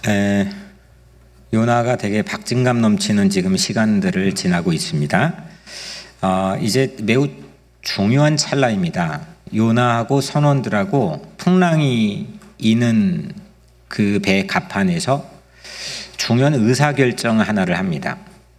에, 요나가 되게 박진감 넘치는 지금 시간들을 지나고 있습니다. 이제 매우 중요한 찰나입니다. 요나하고 선원들하고 풍랑이 이는 그 배 갑판에서 중요한 의사결정 하나를 합니다.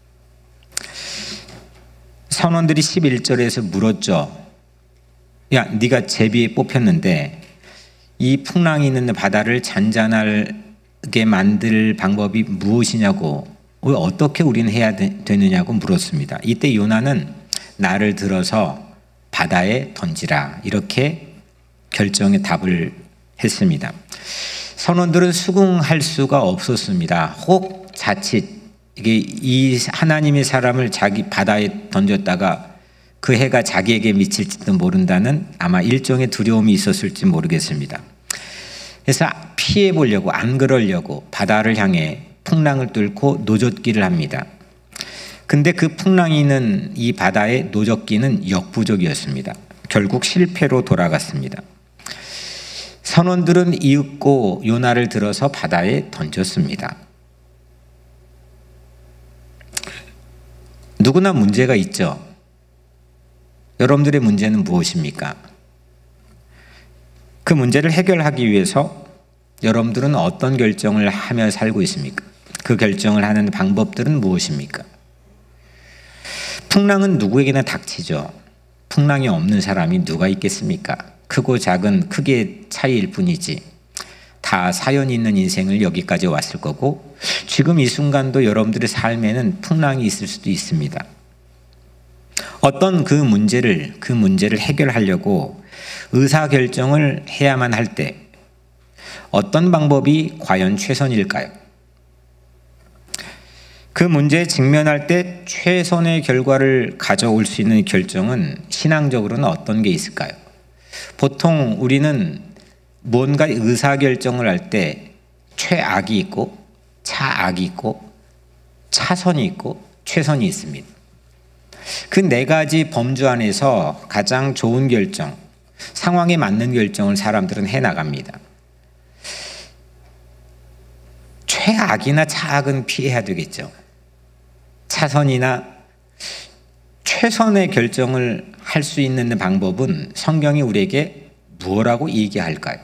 선원들이 11절에서 물었죠. 야, 네가 제비에 뽑혔는데 이 풍랑이 있는 바다를 잔잔하게 만들 방법이 무엇이냐고, 어떻게 우리는 해야 되느냐고 물었습니다. 이때 요나는 나를 들어서 바다에 던지라, 이렇게 결정의 답을 했습니다. 선원들은 수긍할 수가 없었습니다. 혹 자칫 이 하나님의 사람을 자기 바다에 던졌다가 그 해가 자기에게 미칠지도 모른다는 아마 일종의 두려움이 있었을지 모르겠습니다. 그래서 피해 보려고, 안 그러려고 바다를 향해 풍랑을 뚫고 노젓기를 합니다. 근데 그 풍랑이 있는 이 바다의 노젓기는 역부족이었습니다. 결국 실패로 돌아갔습니다. 선원들은 이윽고 요나를 들어서 바다에 던졌습니다. 누구나 문제가 있죠. 여러분들의 문제는 무엇입니까? 그 문제를 해결하기 위해서 여러분들은 어떤 결정을 하며 살고 있습니까? 그 결정을 하는 방법들은 무엇입니까? 풍랑은 누구에게나 닥치죠. 풍랑이 없는 사람이 누가 있겠습니까? 크고 작은 크기의 차이일 뿐이지 다 사연이 있는 인생을 여기까지 왔을 거고, 지금 이 순간도 여러분들의 삶에는 풍랑이 있을 수도 있습니다. 어떤 그 문제를 해결하려고 의사결정을 해야만 할 때 어떤 방법이 과연 최선일까요? 그 문제에 직면할 때 최선의 결과를 가져올 수 있는 결정은 신앙적으로는 어떤 게 있을까요? 보통 우리는 뭔가 의사결정을 할 때 최악이 있고 차악이 있고 차선이 있고 최선이 있습니다. 그 네 가지 범주 안에서 가장 좋은 결정, 상황에 맞는 결정을 사람들은 해나갑니다. 최악이나 차악은 피해야 되겠죠. 차선이나 최선의 결정을 할 수 있는 방법은 성경이 우리에게 무엇라고 얘기할까요?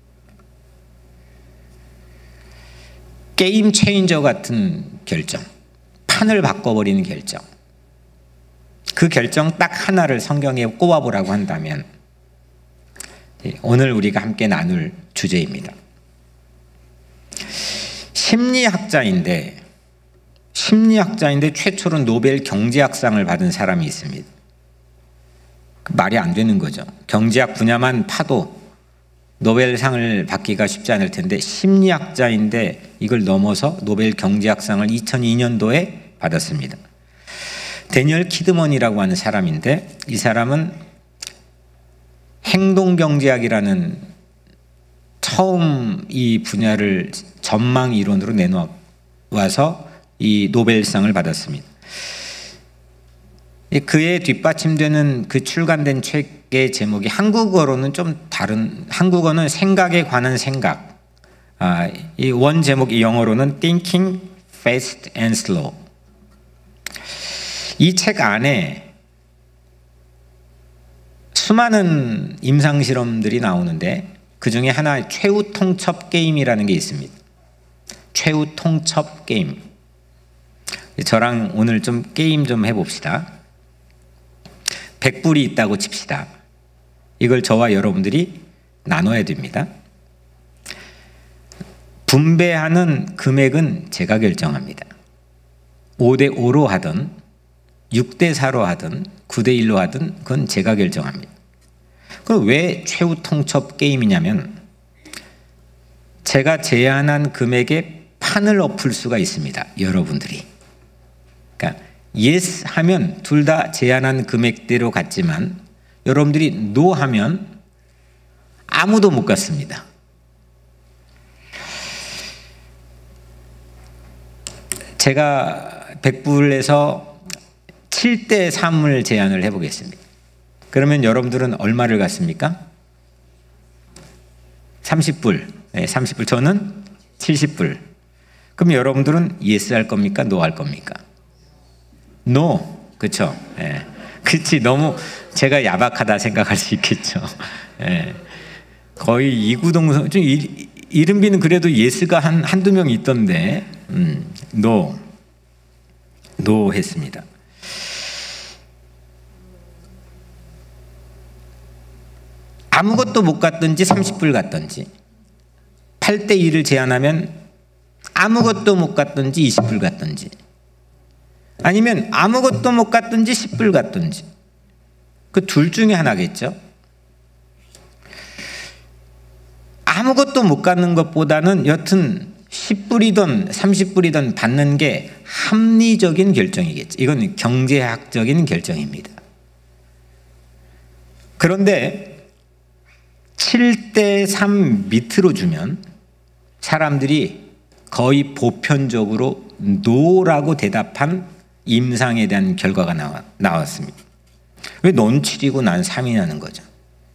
게임 체인저 같은 결정, 판을 바꿔버리는 결정, 그 결정 딱 하나를 성경에 꼽아보라고 한다면 오늘 우리가 함께 나눌 주제입니다. 심리학자인데 최초로 노벨 경제학상을 받은 사람이 있습니다. 말이 안 되는 거죠. 경제학 분야만 파도 노벨상을 받기가 쉽지 않을 텐데 심리학자인데 이걸 넘어서 노벨 경제학상을 2002년도에 받았습니다. 데니얼 키드먼이라고 하는 사람인데, 이 사람은 행동경제학이라는 처음 이 분야를 전망 이론으로 내놓아서 이 노벨상을 받았습니다. 그에 뒷받침되는 그 출간된 책의 제목이 한국어로는 좀 다른, 한국어는 생각에 관한 생각, 이 원 제목이 영어로는 Thinking Fast and Slow. 이 책 안에 수많은 임상실험들이 나오는데 그 중에 하나 최후 통첩 게임이라는 게 있습니다. 최후 통첩 게임. 저랑 오늘 좀 게임 좀 해봅시다. 100불이 있다고 칩시다. 이걸 저와 여러분들이 나눠야 됩니다. 분배하는 금액은 제가 결정합니다. 5대5로 하든 6대4로 하든 9대1로 하든 그건 제가 결정합니다. 그럼 왜 최후 통첩 게임이냐면 제가 제안한 금액에 판을 엎을 수가 있습니다. 여러분들이. 그러니까 yes 하면 둘 다 제안한 금액대로 갔지만 여러분들이 no 하면 아무도 못 갔습니다. 제가 100불에서 7대3을 제안을 해보겠습니다. 그러면 여러분들은 얼마를 갔습니까? 30불. 네, 30불. 저는 70불. 그럼 여러분들은 예스 할 겁니까? 노 할 겁니까? 노. 그렇죠? 예. 그렇지. 너무 제가 야박하다 생각할 수 있겠죠. 예. 거의 이구동성. 좀 이른비는 그래도 예스가 한두 명 있던데. 노 했습니다. 아무것도 못 갔든지 30불 갔든지 8대2를 제안하면 아무것도 못 갔든지 20불 갔든지 아니면 아무것도 못 갔든지 10불 갔든지 그 둘 중에 하나겠죠. 아무것도 못 갖는 것보다는 여튼 10불이든 30불이든 받는 게 합리적인 결정이겠죠. 이건 경제학적인 결정입니다. 그런데 7대3 밑으로 주면 사람들이 거의 보편적으로 노라고 대답한 임상에 대한 결과가 나왔습니다. 왜 넌 7이고 난 3이냐는 거죠.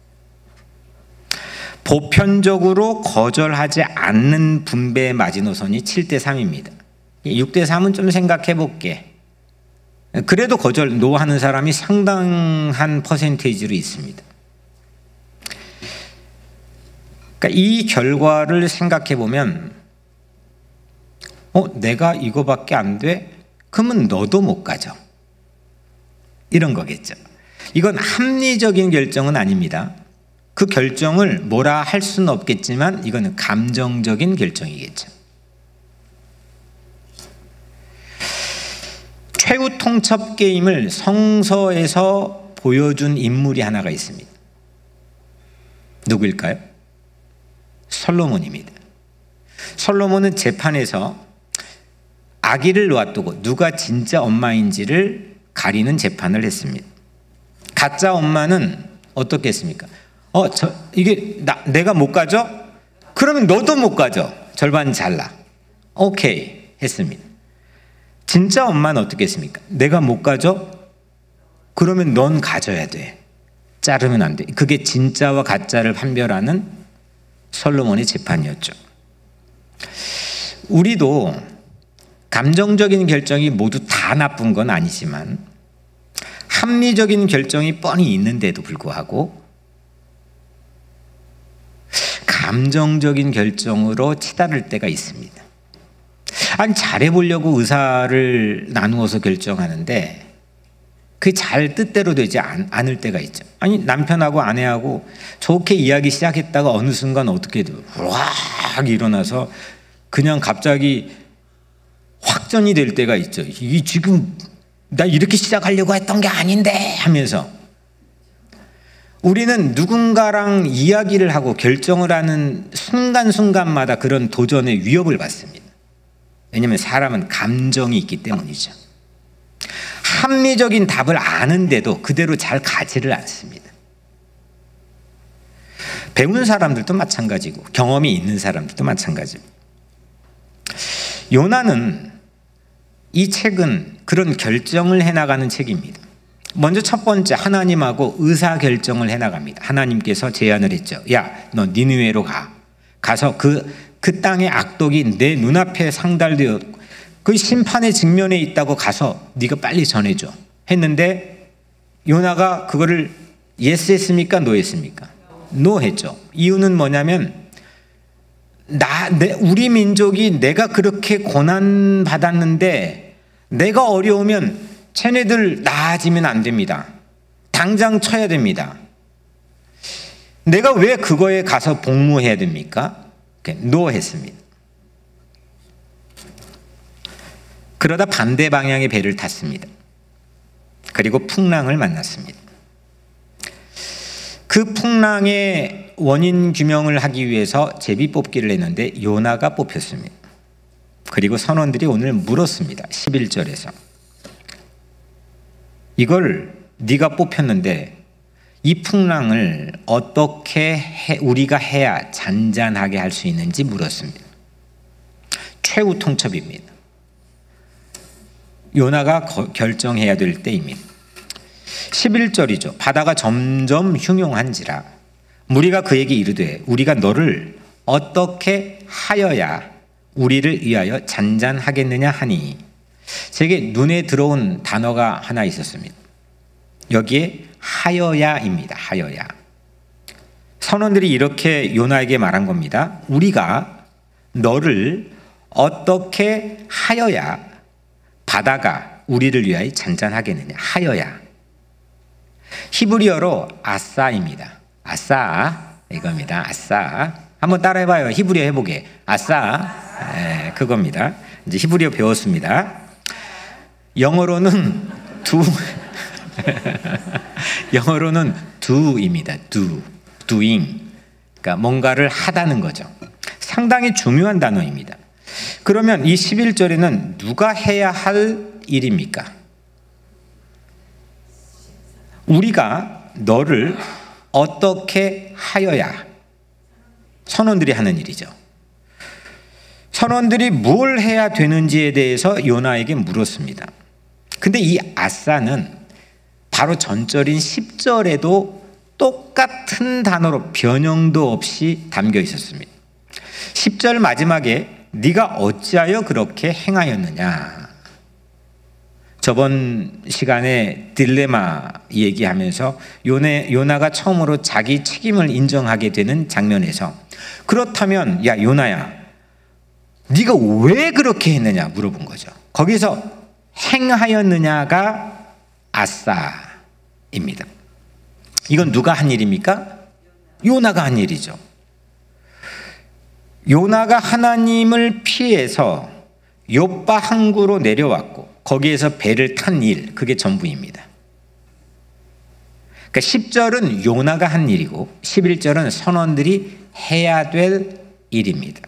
보편적으로 거절하지 않는 분배의 마지노선이 7대3입니다. 6대3은 좀 생각해 볼게. 그래도 거절, 노 하는 사람이 상당한 퍼센테이지로 있습니다. 그러니까 이 결과를 생각해 보면 내가 이거밖에 안 돼? 그러면 너도 못 가져. 이런 거겠죠. 이건 합리적인 결정은 아닙니다. 그 결정을 뭐라 할 수는 없겠지만 이거는 감정적인 결정이겠죠. 최후 통첩 게임을 성서에서 보여준 인물이 하나가 있습니다. 누구일까요? 솔로몬입니다. 솔로몬은 재판에서 아기를 놓아두고 누가 진짜 엄마인지를 가리는 재판을 했습니다. 가짜 엄마는 어떻겠습니까? 내가 못 가져? 그러면 너도 못 가져. 절반 잘라. 오케이 했습니다. 진짜 엄마는 어떻게 했습니까? 내가 못 가져? 그러면 넌 가져야 돼. 자르면 안 돼. 그게 진짜와 가짜를 판별하는 솔로몬의 재판이었죠. 우리도 감정적인 결정이 모두 다 나쁜 건 아니지만 합리적인 결정이 뻔히 있는데도 불구하고 감정적인 결정으로 치달을 때가 있습니다. 아니 잘해보려고 의사를 나누어서 결정하는데 그게 잘 뜻대로 되지 않을 때가 있죠. 아니 남편하고 아내하고 좋게 이야기 시작했다가 어느 순간 어떻게 확 일어나서 그냥 갑자기 확전이 될 때가 있죠. 이 지금 나 이렇게 시작하려고 했던 게 아닌데 하면서 우리는 누군가랑 이야기를 하고 결정을 하는 순간순간마다 그런 도전의 위협을 받습니다. 왜냐하면 사람은 감정이 있기 때문이죠. 합리적인 답을 아는데도 그대로 잘 가지를 않습니다. 배운 사람들도 마찬가지고 경험이 있는 사람들도 마찬가지고 요나는 이 책은 그런 결정을 해나가는 책입니다. 먼저 첫 번째 하나님하고 의사결정을 해나갑니다. 하나님께서 제안을 했죠. 야, 너 니느웨로 가서 그 땅의 악독이 내 눈앞에 상달되어 그 심판의 직면에 있다고 가서 네가 빨리 전해줘 했는데 요나가 그거를 예스 했습니까? 노 했습니까? 노 했죠. 이유는 뭐냐면 우리 민족이 내가 그렇게 고난 받았는데 내가 어려우면 쟤네들 나아지면 안 됩니다. 당장 쳐야 됩니다. 내가 왜 그거에 가서 복무해야 됩니까? 노 했습니다. 그러다 반대 방향의 배를 탔습니다. 그리고 풍랑을 만났습니다. 그 풍랑의 원인 규명을 하기 위해서 제비 뽑기를 했는데 요나가 뽑혔습니다. 그리고 선원들이 오늘 물었습니다. 11절에서 이걸 네가 뽑혔는데 이 풍랑을 어떻게 우리가 해야 잔잔하게 할 수 있는지 물었습니다. 최후 통첩입니다. 요나가 결정해야 될 때입니다. 11절이죠. 바다가 점점 흉용한지라 무리가 그에게 이르되 우리가 너를 어떻게 하여야 우리를 위하여 잔잔하겠느냐 하니. 제게 눈에 들어온 단어가 하나 있었습니다. 여기에 하여야입니다. 하여야. 선원들이 이렇게 요나에게 말한 겁니다. 우리가 너를 어떻게 하여야 바다가 우리를 위하여 잔잔하겠느냐. 하여야. 히브리어로 아싸입니다. 아싸 이겁니다. 아싸. 한번 따라해봐요. 히브리어 해보게. 아싸. 네, 그겁니다. 이제 히브리어 배웠습니다. 영어로는 영어로는 do입니다. doing. 그러니까 뭔가를 하다는 거죠. 상당히 중요한 단어입니다. 그러면 이 11절에는 누가 해야 할 일입니까? 우리가 너를 어떻게 하여야. 선원들이 하는 일이죠. 선원들이 뭘 해야 되는지에 대해서 요나에게 물었습니다. 근데 이 아싸는 바로 전절인 10절에도 똑같은 단어로 변형도 없이 담겨 있었습니다. 10절 마지막에 네가 어찌하여 그렇게 행하였느냐. 저번 시간에 딜레마 얘기하면서 요나가 처음으로 자기 책임을 인정하게 되는 장면에서 그렇다면 야 요나야 네가 왜 그렇게 했느냐 물어본 거죠. 거기서 행하였느냐가 아싸입니다. 이건 누가 한 일입니까? 요나가 한 일이죠. 요나가 하나님을 피해서 욥바 항구로 내려왔고 거기에서 배를 탄 일, 그게 전부입니다. 그러니까 10절은 요나가 한 일이고 11절은 선원들이 해야 될 일입니다.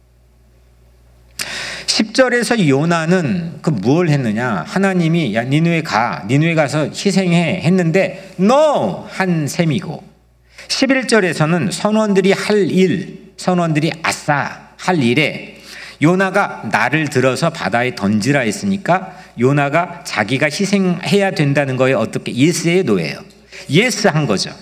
10절에서 요나는 그 뭘 했느냐. 하나님이 야 니느웨 가서 희생해 했는데 no! 한 셈이고 11절에서는 선원들이 할 일, 선원들이 아싸 할 일에 요나가 나를 들어서 바다에 던지라 했으니까 요나가 자기가 희생해야 된다는 거에 어떻게 예스에 노예요. 예스 한 거죠.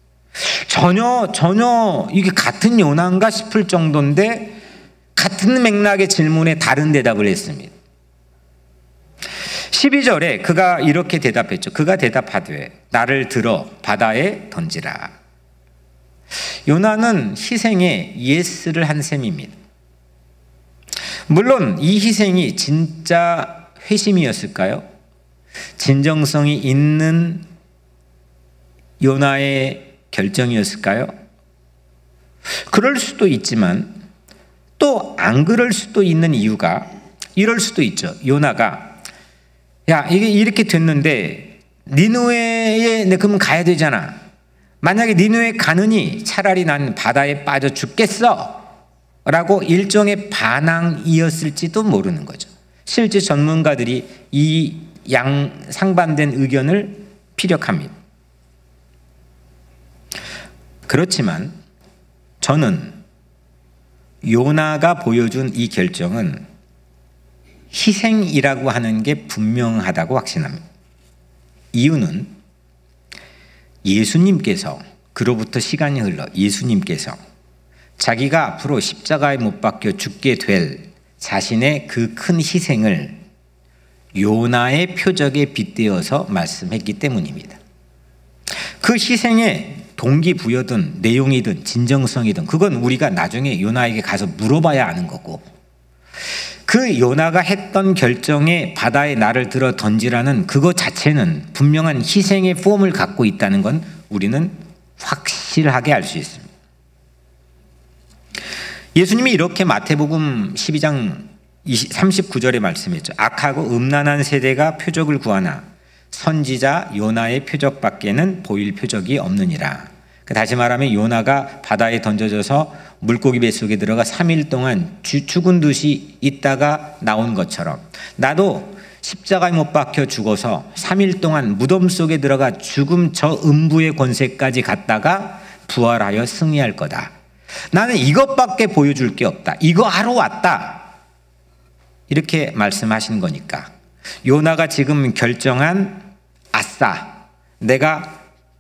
전혀 이게 같은 요나인가 싶을 정도인데 같은 맥락의 질문에 다른 대답을 했습니다. 12절에 그가 이렇게 대답했죠. 그가 대답하되 나를 들어 바다에 던지라. 요나는 희생에 예스를 한 셈입니다. 물론 이 희생이 진짜 회심이었을까요? 진정성이 있는 요나의 결정이었을까요? 그럴 수도 있지만 또 안 그럴 수도 있는 이유가 이럴 수도 있죠. 요나가 야 이게 이렇게 됐는데 니느웨에 그럼 가야 되잖아. 만약에 니느웨 가느니 차라리 난 바다에 빠져 죽겠어 라고 일종의 반항이었을지도 모르는 거죠. 실제 전문가들이 이 상반된 의견을 피력합니다. 그렇지만 저는 요나가 보여준 이 결정은 희생이라고 하는 게 분명하다고 확신합니다. 이유는 예수님께서 그로부터 시간이 흘러 예수님께서 자기가 앞으로 십자가에 못 박혀 죽게 될 자신의 그 큰 희생을 요나의 표적에 빗대어서 말씀했기 때문입니다. 그 희생의 동기부여든 내용이든 진정성이든 그건 우리가 나중에 요나에게 가서 물어봐야 아는 거고 그 요나가 했던 결정에 바다에 나를 들어 던지라는 그것 자체는 분명한 희생의 폼을 갖고 있다는 건 우리는 확실하게 알 수 있습니다. 예수님이 이렇게 마태복음 12장 39절에 말씀했죠. 악하고 음란한 세대가 표적을 구하나 선지자 요나의 표적밖에는 보일 표적이 없느니라. 다시 말하면 요나가 바다에 던져져서 물고기 뱃속에 들어가 3일 동안 죽은 듯이 있다가 나온 것처럼 나도 십자가에 못 박혀 죽어서 3일 동안 무덤 속에 들어가 죽음 저 음부의 권세까지 갔다가 부활하여 승리할 거다. 나는 이것밖에 보여줄 게 없다. 이거 하러 왔다. 이렇게 말씀하신 거니까 요나가 지금 결정한 아싸 내가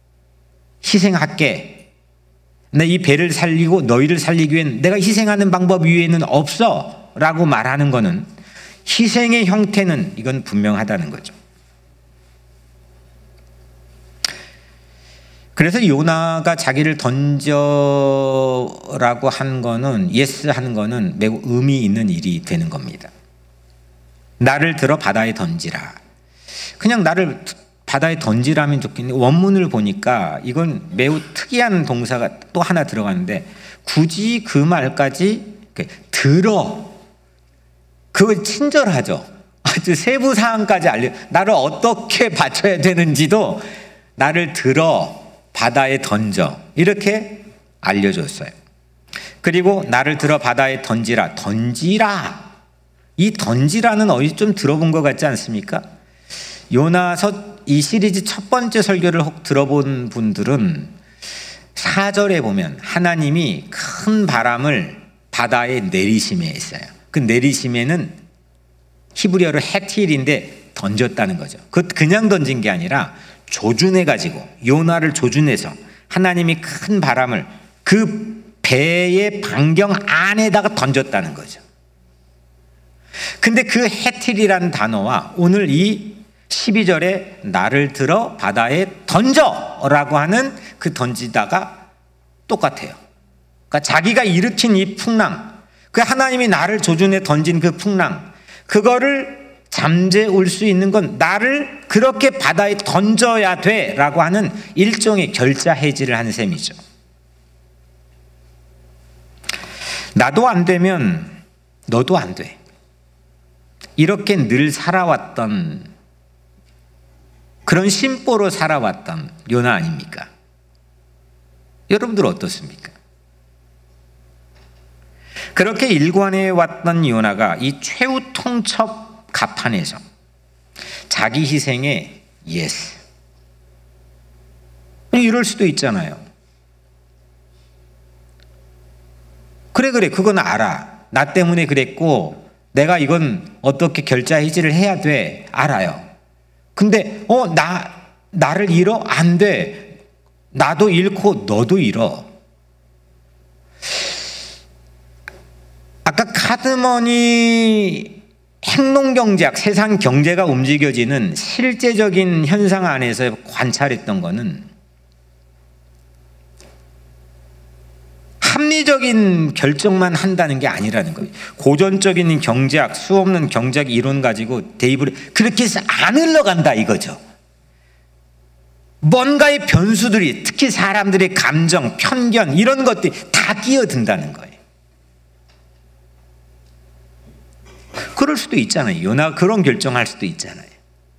희생할게. 내 이 배를 살리고 너희를 살리기 위hen 내가 희생하는 방법 위에는 없어. 던져라고 말하는 것은 희생의 형태는 이건 분명하다는 거죠. 그래서 요나가 자기를 던져라고 한 거는, 예스 하는 거는 매우 의미 있는 일이 되는 겁니다. 나를 들어 바다에 던지라. 그냥 나를 바다에 던지라면 좋겠는데, 원문을 보니까 이건 매우 특이한 동사가 또 하나 들어가는데, 굳이 그 말까지 들어, 그거 친절하죠. 아주 세부 사항까지 나를 어떻게 바쳐야 되는지도 나를 들어 바다에 던져, 이렇게 알려줬어요. 그리고 나를 들어 바다에 던지라. 던지라, 이 던지라는 어디 좀 들어본 것 같지 않습니까? 요나서 이 시리즈 첫 번째 설교를 혹 들어본 분들은 4절에 보면 하나님이 큰 바람을 바다에 내리심에 했어요. 그 내리심에는 히브리어로 헤틸인데 던졌다는 거죠. 그냥 던진 게 아니라 조준해가지고, 요나를 조준해서 하나님이 큰 바람을 그 배의 반경 안에다가 던졌다는 거죠. 근데 그 헤틸이라는 단어와 오늘 이 12절에 나를 들어 바다에 던져라고 하는 그 던지다가 똑같아요. 그러니까 자기가 일으킨 이 풍랑, 그 하나님이 나를 조준해 던진 그 풍랑, 그거를 잠재울 수 있는 건 나를 그렇게 바다에 던져야 돼 라고 하는 일종의 결자해지를 하는 셈이죠. 나도 안 되면 너도 안 돼, 이렇게 늘 살아왔던, 그런 심보로 살아왔던 요나 아닙니까? 여러분들 어떻습니까? 그렇게 일관해 왔던 요나가 이 최후 통첩 가판에서 자기 희생에 예스, 이럴 수도 있잖아요. 그래 그건 알아, 나 때문에 그랬고 내가 이건 어떻게 결자해지를 해야 돼, 알아요. 근데 나를 잃어? 안 돼, 나도 잃고 너도 잃어. 아까 카드머니 행동경제학, 세상 경제가 움직여지는 실제적인 현상 안에서 관찰했던 거는 합리적인 결정만 한다는 게 아니라는 거예요. 고전적인 경제학, 수없는 경제학 이론 가지고 대입을 그렇게 해서 안 흘러간다 이거죠. 뭔가의 변수들이, 특히 사람들의 감정, 편견, 이런 것들이 다 끼어든다는 거예요. 그럴 수도 있잖아요. 요나가 그런 결정할 수도 있잖아요.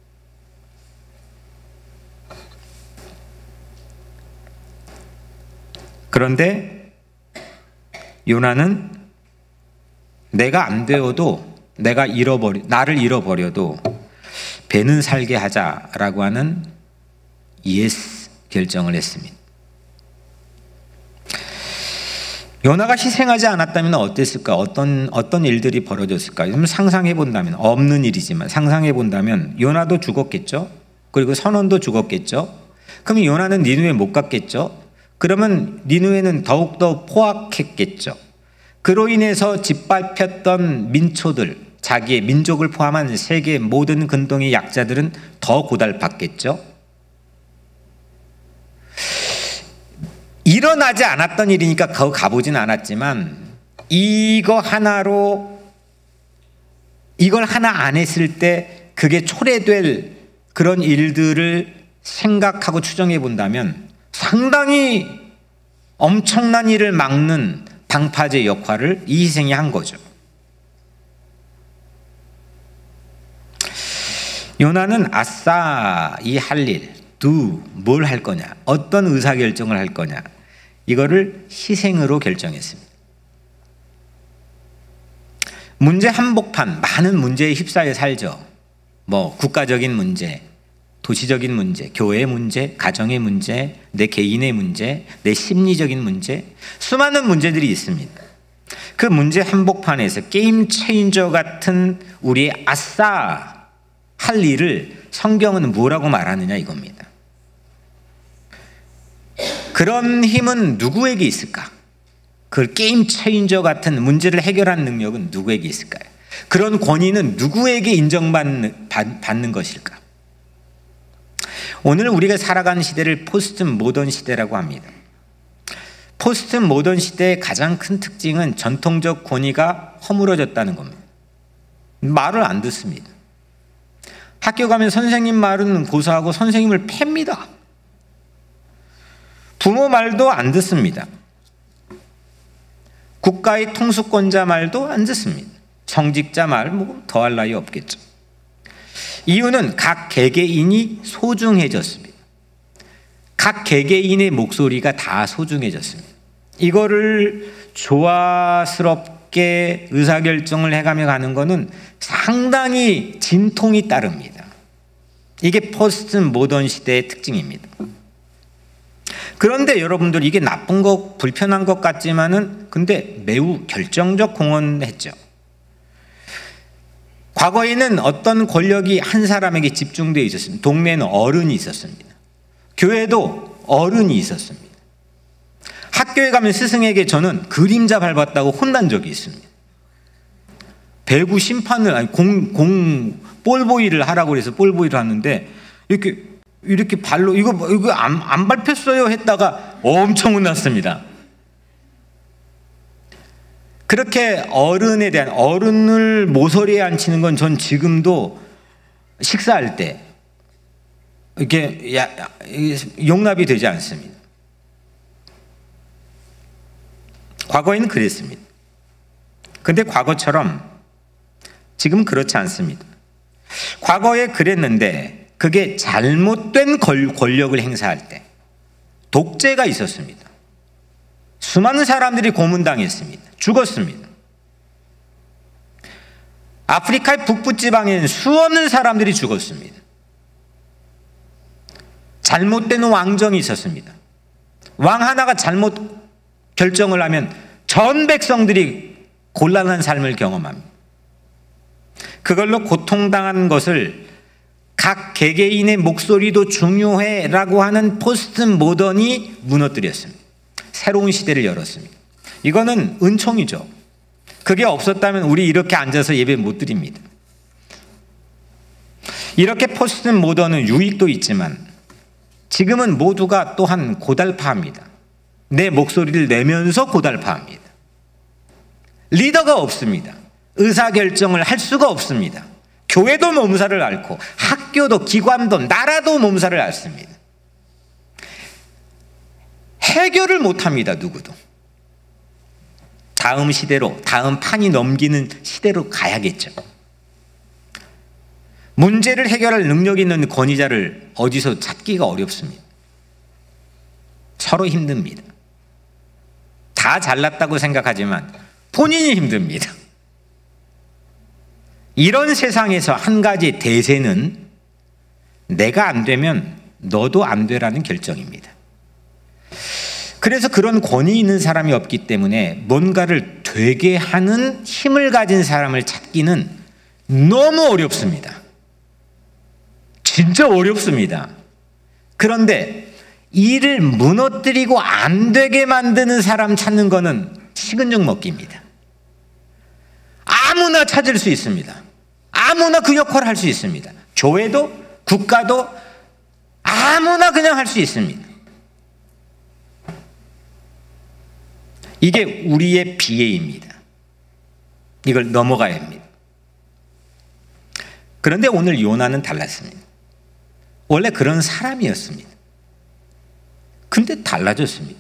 그런데 요나는 내가 안 되어도, 나를 잃어버려도 배는 살게 하자라고 하는 예스 결정을 했습니다. 요나가 희생하지 않았다면 어땠을까? 어떤 일들이 벌어졌을까? 상상해 본다면, 없는 일이지만 상상해 본다면 요나도 죽었겠죠. 그리고 선원도 죽었겠죠. 그럼 요나는 니느웨 못 갔겠죠. 그러면 니느웨는 더욱더 포악했겠죠. 그로 인해서 짓밟혔던 민초들, 자기의 민족을 포함한 세계 모든 근동의 약자들은 더 고달팠겠죠. 일어나지 않았던 일이니까 가보진 않았지만 이걸 하나 안 했을 때 그게 초래될 그런 일들을 생각하고 추정해 본다면 상당히 엄청난 일을 막는 방파제 역할을 이 희생이 한 거죠. 요나는 아싸, 이 할 일, 뭘 할 거냐, 어떤 의사결정을 할 거냐, 이거를 희생으로 결정했습니다. 문제 한복판, 많은 문제에 휩싸여 살죠. 국가적인 문제, 도시적인 문제, 교회의 문제, 가정의 문제, 내 개인의 문제, 내 심리적인 문제, 수많은 문제들이 있습니다. 그 문제 한복판에서 게임 체인저 같은 우리의 아싸 할 일을 성경은 뭐라고 말하느냐 이겁니다. 그런 힘은 누구에게 있을까? 그 게임 체인저 같은 문제를 해결하는 능력은 누구에게 있을까요? 그런 권위는 누구에게 인정받는 것일까? 오늘 우리가 살아가는 시대를 포스트 모던 시대라고 합니다. 포스트 모던 시대의 가장 큰 특징은 전통적 권위가 허물어졌다는 겁니다. 말을 안 듣습니다. 학교 가면 선생님 말은 고사하고 선생님을 팹니다. 부모 말도 안 듣습니다. 국가의 통수권자 말도 안 듣습니다. 성직자 말 뭐 더할 나위 없겠죠. 이유는 각 개개인이 소중해졌습니다. 각 개개인의 목소리가 다 소중해졌습니다. 이거를 조화스럽게 의사결정을 해가며 가는 것은 상당히 진통이 따릅니다. 이게 포스트 모던 시대의 특징입니다. 그런데 여러분들 이게 나쁜 것, 불편한 것 같지만은 근데 매우 결정적 공헌했죠. 과거에는 어떤 권력이 한 사람에게 집중되어 있었습니다. 동네에는 어른이 있었습니다. 교회도 어른이 있었습니다. 학교에 가면 스승에게 저는 그림자 밟았다고 혼난 적이 있습니다. 배구 심판을 아니 공 볼보이를 하라고 해서 볼보이를 하는데 이렇게 발로 이거 안 밟혔어요 했다가 엄청 혼났습니다. 그렇게 어른에 대한 어른을 모서리에 앉히는 건 전 지금도 식사할 때 이렇게 용납이 되지 않습니다. 과거에는 그랬습니다. 근데 과거처럼 지금은 그렇지 않습니다. 과거에 그랬는데 그게 잘못된 권력을 행사할 때 독재가 있었습니다. 수많은 사람들이 고문당했습니다. 죽었습니다. 아프리카의 북부지방에는 수없는 사람들이 죽었습니다. 잘못된 왕정이 있었습니다. 왕 하나가 잘못 결정을 하면 전 백성들이 곤란한 삶을 경험합니다. 그걸로 고통당한 것을 각 개개인의 목소리도 중요해라고 하는 포스트 모던이 무너뜨렸습니다. 새로운 시대를 열었습니다. 이거는 은총이죠. 그게 없었다면 우리 이렇게 앉아서 예배 못 드립니다. 이렇게 포스트 모던은 유익도 있지만 지금은 모두가 또한 고달파합니다. 내 목소리를 내면서 고달파합니다. 리더가 없습니다. 의사결정을 할 수가 없습니다. 교회도 몸살을 앓고 학교도 기관도 나라도 몸살을 앓습니다. 해결을 못합니다. 누구도. 다음 시대로, 다음 판이 넘기는 시대로 가야겠죠. 문제를 해결할 능력 있는 권위자를 어디서 찾기가 어렵습니다. 서로 힘듭니다. 다 잘났다고 생각하지만 본인이 힘듭니다. 이런 세상에서 한 가지 대세는 내가 안 되면 너도 안 되라는 결정입니다. 그래서 그런 권위 있는 사람이 없기 때문에 뭔가를 되게 하는 힘을 가진 사람을 찾기는 너무 어렵습니다. 진짜 어렵습니다. 그런데 일을 무너뜨리고 안 되게 만드는 사람 찾는 거는 식은죽 먹기입니다. 아무나 찾을 수 있습니다. 아무나 그 역할을 할 수 있습니다. 교회도 국가도 아무나 그냥 할 수 있습니다. 이게 우리의 비애입니다. 이걸 넘어가야 합니다. 그런데 오늘 요나는 달랐습니다. 원래 그런 사람이었습니다. 근데 달라졌습니다.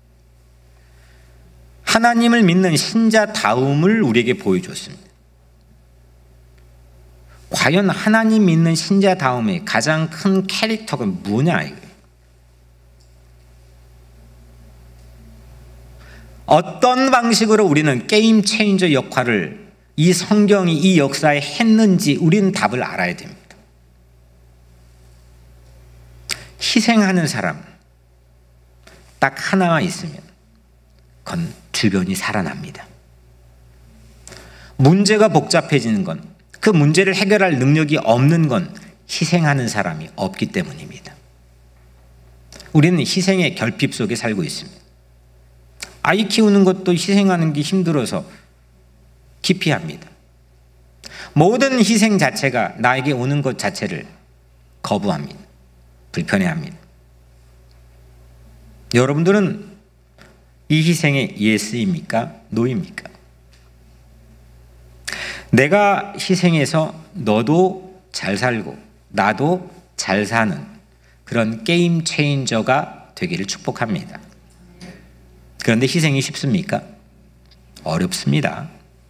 하나님을 믿는 신자다움을 우리에게 보여줬습니다. 과연 하나님 믿는 신자다움의 가장 큰 캐릭터가 뭐냐 이거예요. 어떤 방식으로 우리는 게임 체인저 역할을 이 성경이 이 역사에 했는지 우리는 답을 알아야 됩니다. 희생하는 사람 딱 하나만 있으면 그건 주변이 살아납니다. 문제가 복잡해지는 건 그 문제를 해결할 능력이 없는 건 희생하는 사람이 없기 때문입니다. 우리는 희생의 결핍 속에 살고 있습니다. 아이 키우는 것도 희생하는 게 힘들어서 기피합니다. 모든 희생 자체가 나에게 오는 것 자체를 거부합니다. 불편해합니다. 여러분들은 이 희생에 예스입니까? 노입니까? 내가 희생해서 너도 잘 살고 나도 잘 사는 그런 게임 체인저가 되기를 축복합니다. 그런데 희생이 쉽습니까? 어렵습니다.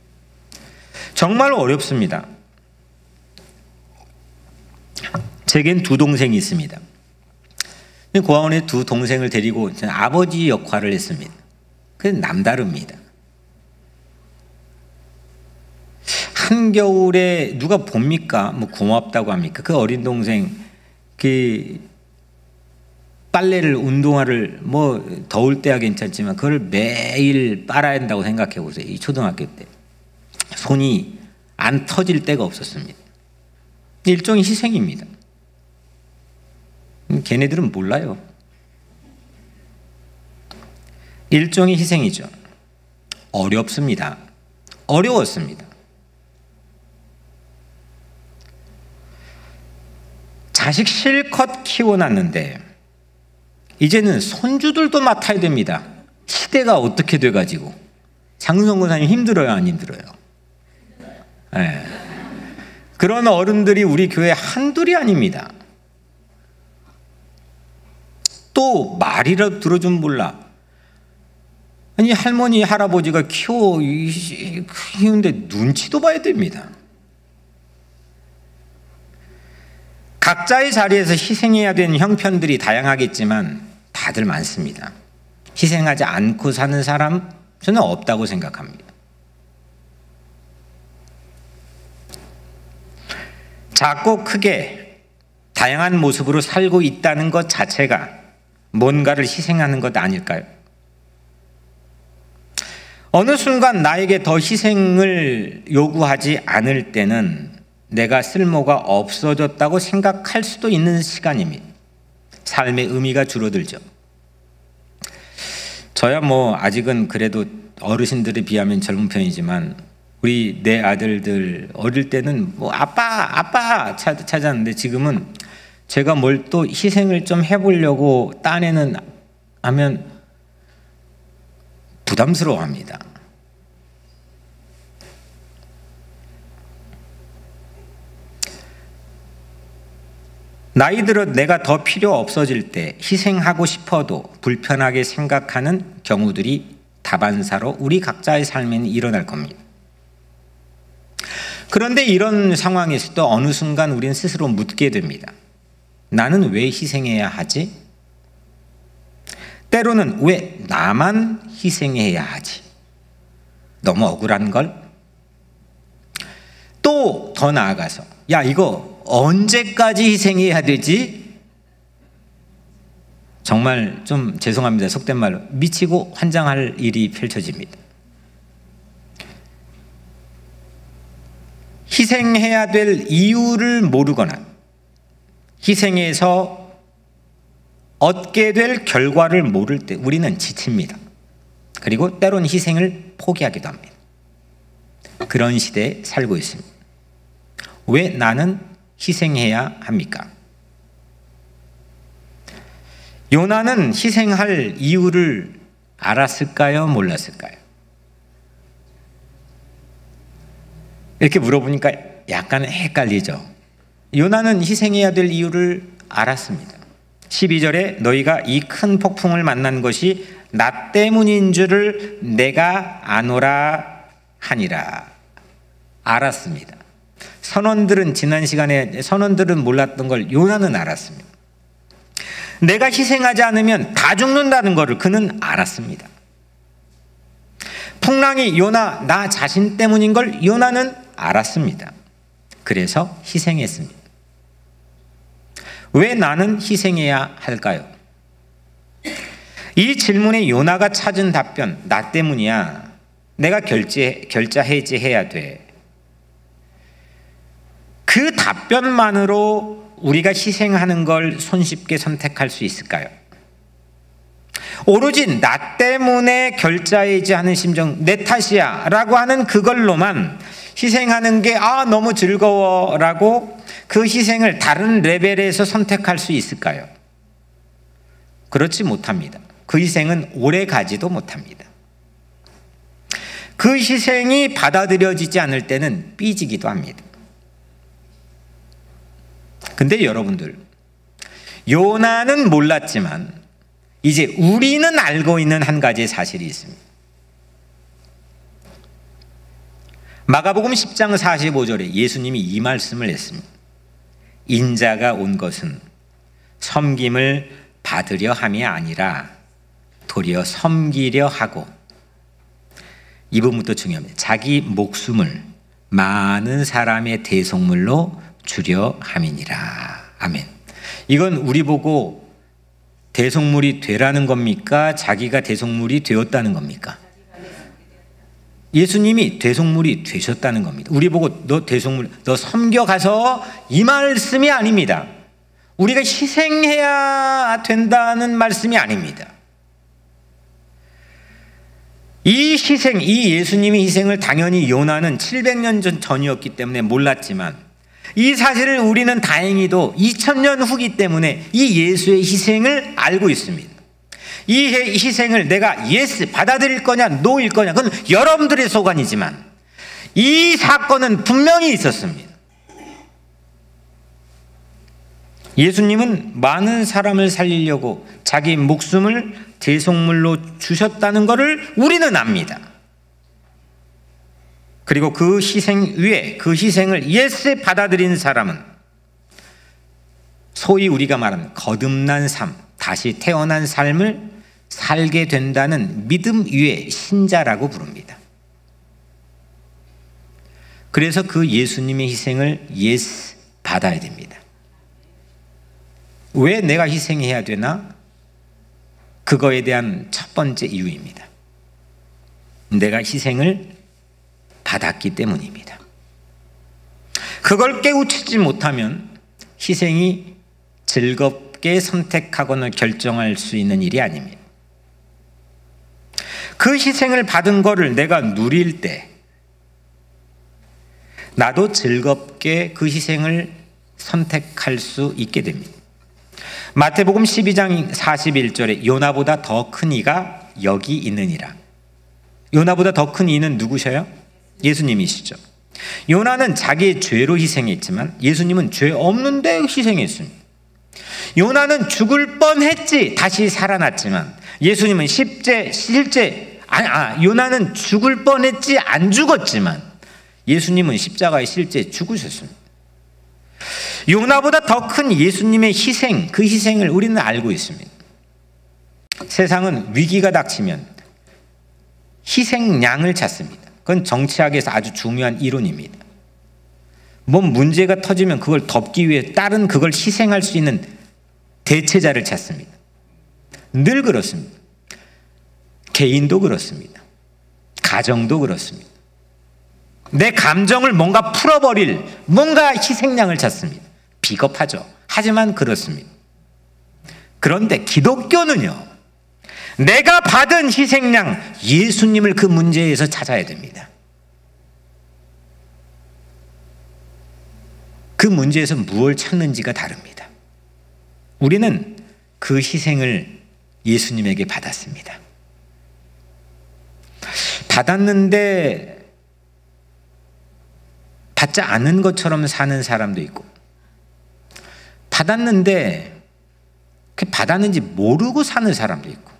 정말 어렵습니다. 제겐 두 동생이 있습니다. 고아원에 두 동생을 데리고 아버지 역할을 했습니다. 그게 남다릅니다. 한겨울에 누가 봅니까? 뭐 고맙다고 합니까? 그 어린 동생 그 빨래를 운동화를 뭐 더울 때야 괜찮지만 그걸 매일 빨아야 한다고 생각해 보세요. 이 초등학교 때 손이 안 터질 때가 없었습니다. 일종의 희생입니다. 걔네들은 몰라요. 일종의 희생이죠. 어렵습니다. 어려웠습니다. 자식 실컷 키워놨는데 이제는 손주들도 맡아야 됩니다. 시대가 어떻게 돼가지고. 장윤성 권사님 힘들어요, 안 힘들어요? 네. 그런 어른들이 우리 교회 한둘이 아닙니다. 또 말이라도 들어주면 몰라. 아니 할머니 할아버지가 키우는데 눈치도 봐야 됩니다. 각자의 자리에서 희생해야 되는 형편들이 다양하겠지만 다들 많습니다. 희생하지 않고 사는 사람 저는 없다고 생각합니다. 작고 크게 다양한 모습으로 살고 있다는 것 자체가 뭔가를 희생하는 것 아닐까요? 어느 순간 나에게 더 희생을 요구하지 않을 때는 내가 쓸모가 없어졌다고 생각할 수도 있는 시간입니다. 삶의 의미가 줄어들죠. 저야 뭐 아직은 그래도 어르신들에 비하면 젊은 편이지만 우리 내 아들들 어릴 때는 뭐 아빠 찾았는데 지금은 제가 뭘 또 희생을 좀 해보려고 딴에는 하면 부담스러워합니다. 나이 들어 내가 더 필요 없어질 때 희생하고 싶어도 불편하게 생각하는 경우들이 다반사로 우리 각자의 삶에는 일어날 겁니다. 그런데 이런 상황에서도 어느 순간 우리는 스스로 묻게 됩니다. 나는 왜 희생해야 하지? 때로는 왜 나만 희생해야 하지? 너무 억울한 걸? 또 더 나아가서 야 이거 언제까지 희생해야 되지? 정말 좀 죄송합니다. 속된 말로 미치고 환장할 일이 펼쳐집니다. 희생해야 될 이유를 모르거나 희생해서 얻게 될 결과를 모를 때 우리는 지칩니다. 그리고 때론 희생을 포기하기도 합니다. 그런 시대에 살고 있습니다. 왜 나는 희생해야 합니까? 요나는 희생할 이유를 알았을까요? 몰랐을까요? 이렇게 물어보니까 약간 헷갈리죠. 요나는 희생해야 될 이유를 알았습니다. 12절에 너희가 이 큰 폭풍을 만난 것이 나 때문인 줄을 내가 아노라 하니라. 알았습니다. 선원들은 지난 시간에 선원들은 몰랐던 걸 요나는 알았습니다. 내가 희생하지 않으면 다 죽는다는 것을 그는 알았습니다. 풍랑이 요나 나 자신 때문인 걸 요나는 알았습니다. 그래서 희생했습니다. 왜 나는 희생해야 할까요? 이 질문에 요나가 찾은 답변, 나 때문이야. 내가 결자 해지해야 돼. 그 답변만으로 우리가 희생하는 걸 손쉽게 선택할 수 있을까요? 오로지 나 때문에 결자이지 않은 심정, 내 탓이야 라고 하는 그걸로만 희생하는 게 너무 즐거워 라고 그 희생을 다른 레벨에서 선택할 수 있을까요? 그렇지 못합니다. 그 희생은 오래 가지도 못합니다. 그 희생이 받아들여지지 않을 때는 삐지기도 합니다. 근데 여러분들, 요나는 몰랐지만 이제 우리는 알고 있는 한 가지 사실이 있습니다. 마가복음 10장 45절에 예수님이 이 말씀을 했습니다. 인자가 온 것은 섬김을 받으려 함이 아니라 도리어 섬기려 하고, 이 부분부터 중요합니다. 자기 목숨을 많은 사람의 대속물로 주려 함이니라. 아멘. 이건 우리 보고 대속물이 되라는 겁니까? 자기가 대속물이 되었다는 겁니까? 예수님이 대속물이 되셨다는 겁니다. 우리 보고 너 대속물, 너 섬겨가서, 이 말씀이 아닙니다. 우리가 희생해야 된다는 말씀이 아닙니다. 이 희생, 이 예수님의 희생을 당연히 요나는 700년 전이었기 때문에 몰랐지만, 이 사실을 우리는 다행히도 2000년 후기 때문에 이 예수의 희생을 알고 있습니다. 이 희생을 내가 예스 받아들일 거냐 노일 거냐, 그건 여러분들의 소관이지만 이 사건은 분명히 있었습니다. 예수님은 많은 사람을 살리려고 자기 목숨을 대속물로 주셨다는 것을 우리는 압니다. 그리고 그 희생 위에, 그 희생을 예스 받아들인 사람은 소위 우리가 말하는 거듭난 삶, 다시 태어난 삶을 살게 된다는 믿음 위에 신자라고 부릅니다. 그래서 그 예수님의 희생을 예스 받아야 됩니다. 왜 내가 희생해야 되나? 그거에 대한 첫 번째 이유입니다. 내가 희생을 받았기 때문입니다. 그걸 깨우치지 못하면 희생이 즐겁게 선택하거나 결정할 수 있는 일이 아닙니다. 그 희생을 받은 거를 내가 누릴 때 나도 즐겁게 그 희생을 선택할 수 있게 됩니다. 마태복음 12장 41절에 요나보다 더 큰 이가 여기 있느니라. 요나보다 더 큰 이는 누구셔요? 예수님이시죠. 요나는 자기의 죄로 희생했지만 예수님은 죄 없는데 희생했습니다. 요나는 죽을 뻔했지 다시 살아났지만 예수님은 요나는 죽을 뻔했지 안 죽었지만 예수님은 십자가에 실제 죽으셨습니다. 요나보다 더 큰 예수님의 희생, 그 희생을 우리는 알고 있습니다. 세상은 위기가 닥치면 희생양을 찾습니다. 그건 정치학에서 아주 중요한 이론입니다. 뭔 문제가 터지면 그걸 덮기 위해 다른 그걸 희생할 수 있는 대체자를 찾습니다. 늘 그렇습니다. 개인도 그렇습니다. 가정도 그렇습니다. 내 감정을 뭔가 풀어버릴 뭔가 희생양을 찾습니다. 비겁하죠. 하지만 그렇습니다. 그런데 기독교는요, 내가 받은 희생양 예수님을 그 문제에서 찾아야 됩니다. 그 문제에서 무엇을 찾는지가 다릅니다. 우리는 그 희생을 예수님에게 받았습니다. 받았는데 받지 않은 것처럼 사는 사람도 있고, 받았는데 받았는지 모르고 사는 사람도 있고,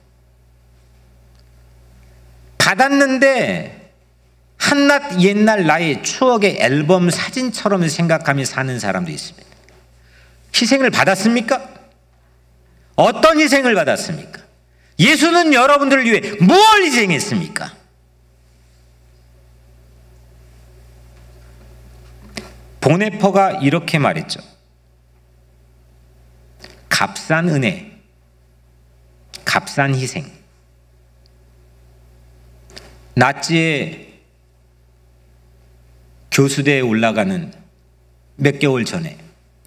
받았는데 한낱 옛날 나의 추억의 앨범 사진처럼 생각하며 사는 사람도 있습니다. 희생을 받았습니까? 어떤 희생을 받았습니까? 예수는 여러분들을 위해 무엇을 희생했습니까? 보네퍼가 이렇게 말했죠. 값싼 은혜, 값싼 희생. 나치의 교수대에 올라가는 몇 개월 전에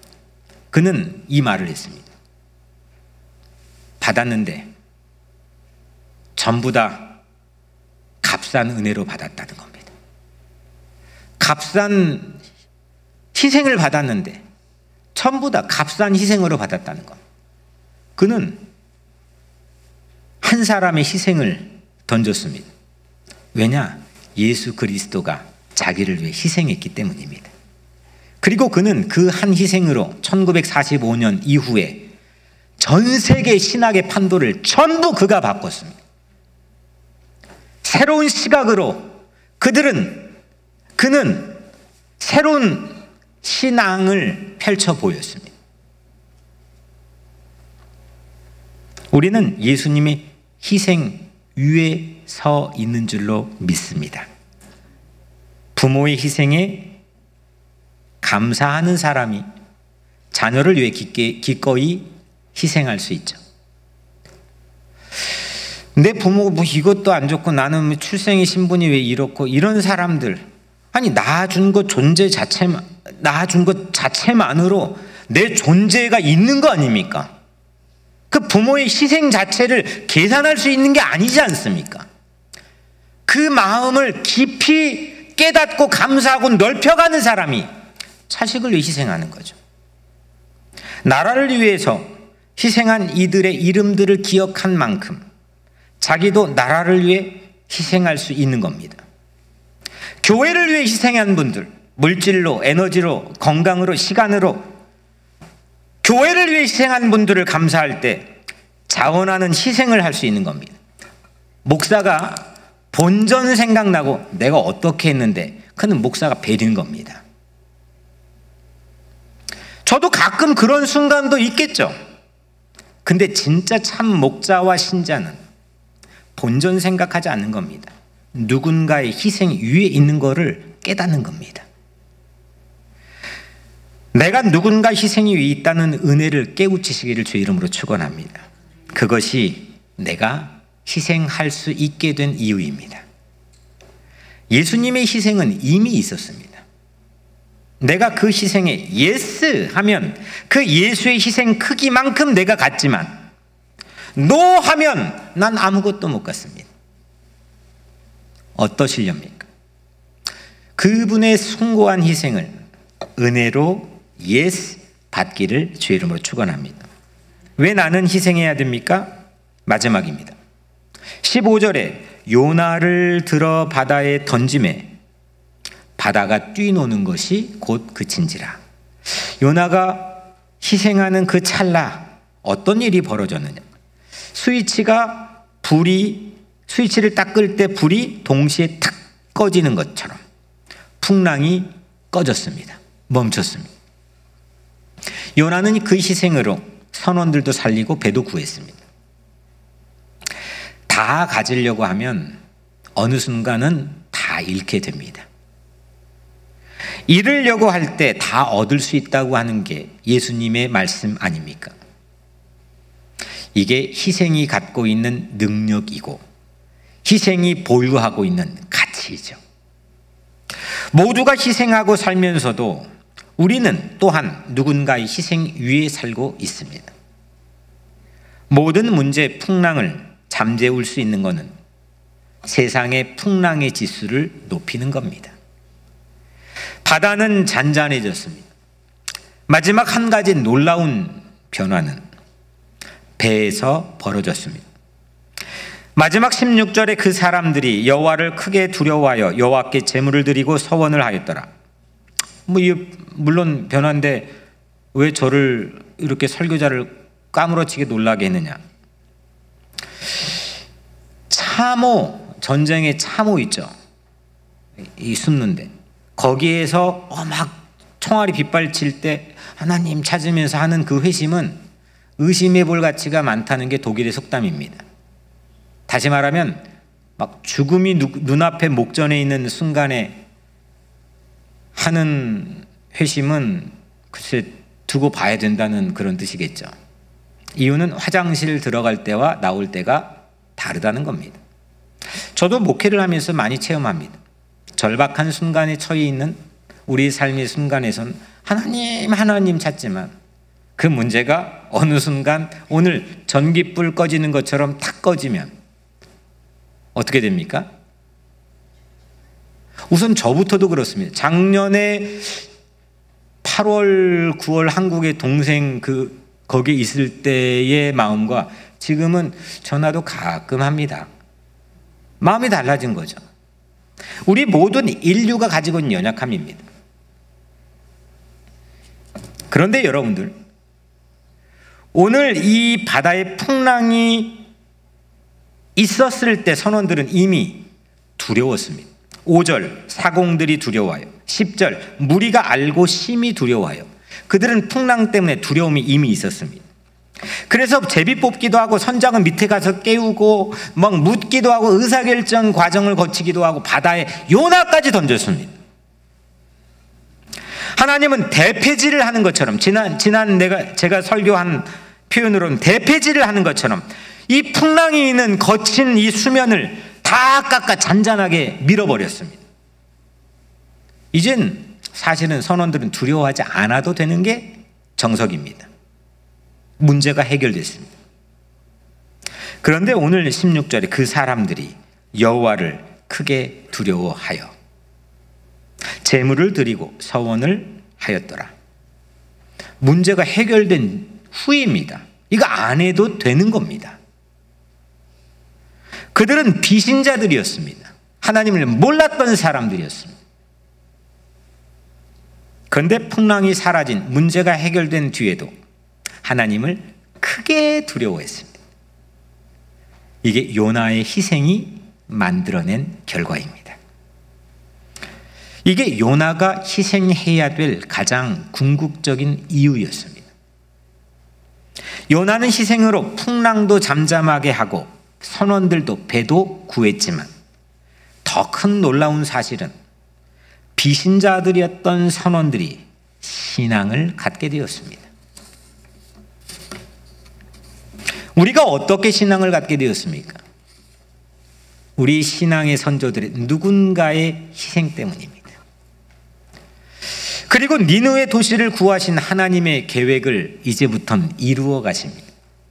그는 이 말을 했습니다. 받았는데 전부 다 값싼 은혜로 받았다는 겁니다. 값싼 희생을 받았는데 전부 다 값싼 희생으로 받았다는 것. 그는 한 사람의 희생을 던졌습니다. 왜냐? 예수 그리스도가 자기를 위해 희생했기 때문입니다. 그리고 그는 그 한 희생으로 1945년 이후에 전 세계 신학의 판도를 전부 그가 바꿨습니다. 새로운 시각으로 그는 새로운 신앙을 펼쳐 보였습니다. 우리는 예수님의 희생 위에 서 있는 줄로 믿습니다. 부모의 희생에 감사하는 사람이 자녀를 위해 기꺼이 희생할 수 있죠. 내 부모가 뭐 이것도 안 좋고 나는 출생의 신분이 왜 이렇고, 이런 사람들, 아니 낳아준 것 자체만으로 내 존재가 있는 거 아닙니까? 그 부모의 희생 자체를 계산할 수 있는 게 아니지 않습니까? 그 마음을 깊이 깨닫고 감사하고 넓혀가는 사람이 자식을 위해 희생하는 거죠. 나라를 위해서 희생한 이들의 이름들을 기억한 만큼 자기도 나라를 위해 희생할 수 있는 겁니다. 교회를 위해 희생한 분들, 물질로, 에너지로, 건강으로, 시간으로 교회를 위해 희생한 분들을 감사할 때 자원하는 희생을 할 수 있는 겁니다. 목사가 본전 생각나고 내가 어떻게 했는데, 그는 목사가 베린 겁니다. 저도 가끔 그런 순간도 있겠죠. 근데 진짜 참 목자와 신자는 본전 생각하지 않는 겁니다. 누군가의 희생 위에 있는 거를 깨닫는 겁니다. 내가 누군가 희생이 위에 있다는 은혜를 깨우치시기를 주 이름으로 축원합니다. 그것이 내가 희생할 수 있게 된 이유입니다. 예수님의 희생은 이미 있었습니다. 내가 그 희생에 예스 하면 그 예수의 희생 크기만큼 내가 갖지만, 노 하면 난 아무것도 못 갖습니다. 어떠시렵니까? 그분의 숭고한 희생을 은혜로 예스 받기를 주 이름으로 축원합니다. 왜 나는 희생해야 됩니까? 마지막입니다. 15절에 요나를 들어 바다에 던짐에 바다가 뛰노는 것이 곧 그친지라. 요나가 희생하는 그 찰나 어떤 일이 벌어졌느냐? 스위치를 딱 끌 때 불이 동시에 탁 꺼지는 것처럼 풍랑이 꺼졌습니다. 멈췄습니다. 요나는 그 희생으로 선원들도 살리고 배도 구했습니다. 다 가지려고 하면 어느 순간은 다 잃게 됩니다. 잃으려고 할 때 다 얻을 수 있다고 하는 게 예수님의 말씀 아닙니까? 이게 희생이 갖고 있는 능력이고 희생이 보유하고 있는 가치이죠. 모두가 희생하고 살면서도 우리는 또한 누군가의 희생 위에 살고 있습니다. 모든 문제의 풍랑을 잠재울 수 있는 것은 세상의 풍랑의 지수를 높이는 겁니다. 바다는 잔잔해졌습니다. 마지막 한 가지 놀라운 변화는 배에서 벌어졌습니다. 마지막 16절에 그 사람들이 여호와를 크게 두려워하여 여호와께 제물을 드리고 서원을 하였더라. 물론 변화인데 왜 저를 이렇게 설교자를 까무러치게 놀라게 했느냐? 참호, 전쟁의 참호 있죠. 이 숨는데 거기에서 막 총알이 빗발칠 때 하나님 찾으면서 하는 그 회심은 의심해 볼 가치가 많다는 게 독일의 속담입니다. 다시 말하면 막 죽음이 눈앞에 목전에 있는 순간에 하는 회심은 글쎄 두고 봐야 된다는 그런 뜻이겠죠. 이유는 화장실 들어갈 때와 나올 때가 다르다는 겁니다. 저도 목회를 하면서 많이 체험합니다. 절박한 순간에 처해 있는 우리 삶의 순간에선 하나님 찾지만 그 문제가 어느 순간 오늘 전깃불 꺼지는 것처럼 탁 꺼지면 어떻게 됩니까? 우선 저부터도 그렇습니다. 작년에 8월, 9월 한국에 동생 거기에 있을 때의 마음과 지금은 전화도 가끔 합니다. 마음이 달라진 거죠. 우리 모든 인류가 가지고 있는 연약함입니다. 그런데 여러분들, 오늘 이 바다의 풍랑이 있었을 때 선원들은 이미 두려웠습니다. 5절, 사공들이 두려워요. 10절, 무리가 알고 심히 두려워요. 그들은 풍랑 때문에 두려움이 이미 있었습니다. 그래서 제비 뽑기도 하고 선장은 밑에 가서 깨우고 막 묻기도 하고 의사결정 과정을 거치기도 하고 바다에 요나까지 던졌습니다. 하나님은 대패질을 하는 것처럼 지난 제가 설교한 표현으로는 대패질을 하는 것처럼 이 풍랑이 있는 거친 이 수면을 다 깎아 잔잔하게 밀어버렸습니다. 이젠 사실은 선원들은 두려워하지 않아도 되는 게 정석입니다. 문제가 해결됐습니다. 그런데 오늘 16절에 그 사람들이 여호와를 크게 두려워하여 제물을 드리고 서원을 하였더라. 문제가 해결된 후입니다. 이거 안 해도 되는 겁니다. 그들은 비신자들이었습니다. 하나님을 몰랐던 사람들이었습니다. 그런데 풍랑이 사라진 문제가 해결된 뒤에도 하나님을 크게 두려워했습니다. 이게 요나의 희생이 만들어낸 결과입니다. 이게 요나가 희생해야 될 가장 궁극적인 이유였습니다. 요나는 희생으로 풍랑도 잠잠하게 하고 선원들도 배도 구했지만 더 큰 놀라운 사실은 비신자들이었던 선원들이 신앙을 갖게 되었습니다. 우리가 어떻게 신앙을 갖게 되었습니까? 우리 신앙의 선조들의 누군가의 희생 때문입니다. 그리고 니느웨 도시를 구하신 하나님의 계획을 이제부터는 이루어 가십니다.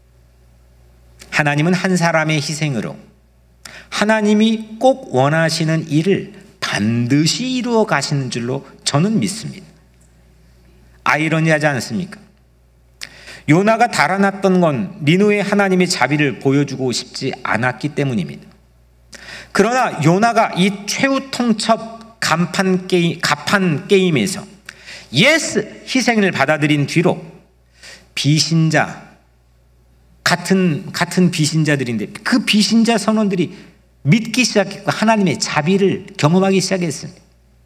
하나님은 한 사람의 희생으로 하나님이 꼭 원하시는 일을 반드시 이루어 가시는 줄로 저는 믿습니다. 아이러니하지 않습니까? 요나가 달아났던 건 니느웨 하나님의 자비를 보여주고 싶지 않았기 때문입니다. 그러나 요나가 이 최후통첩 가판 게임에서 희생을 받아들인 뒤로 비신자 같은 비신자들인데 그 비신자 선원들이 믿기 시작했고 하나님의 자비를 경험하기 시작했습니다.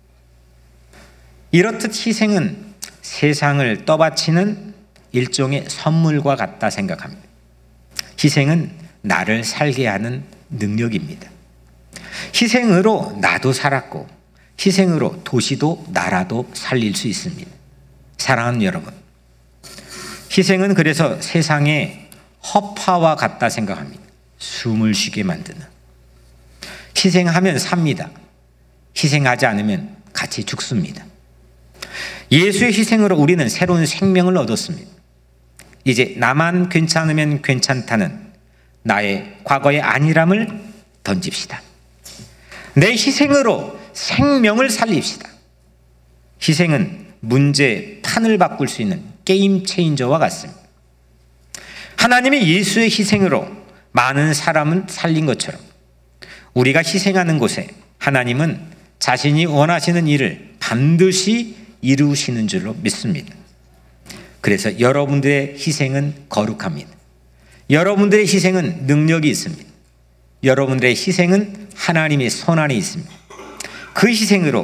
이렇듯 희생은 세상을 떠받치는 일종의 선물과 같다 생각합니다. 희생은 나를 살게 하는 능력입니다. 희생으로 나도 살았고 희생으로 도시도 나라도 살릴 수 있습니다. 사랑하는 여러분, 희생은 그래서 세상의 허파와 같다 생각합니다. 숨을 쉬게 만드는. 희생하면 삽니다. 희생하지 않으면 같이 죽습니다. 예수의 희생으로 우리는 새로운 생명을 얻었습니다. 이제 나만 괜찮으면 괜찮다는 나의 과거의 안일함을 던집시다. 내 희생으로 생명을 살립시다. 희생은 문제 판을 바꿀 수 있는 게임 체인저와 같습니다. 하나님이 예수의 희생으로 많은 사람을 살린 것처럼 우리가 희생하는 곳에 하나님은 자신이 원하시는 일을 반드시 이루시는 줄로 믿습니다. 그래서 여러분들의 희생은 거룩합니다. 여러분들의 희생은 능력이 있습니다. 여러분들의 희생은 하나님의 손안에 있습니다. 그 희생으로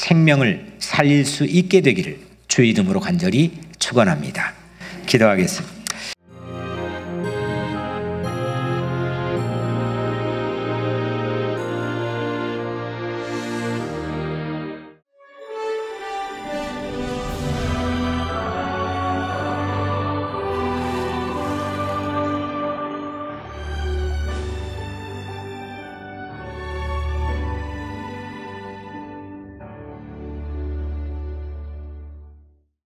생명을 살릴 수 있게 되기를 주의 이름으로 간절히 축원합니다. 기도하겠습니다.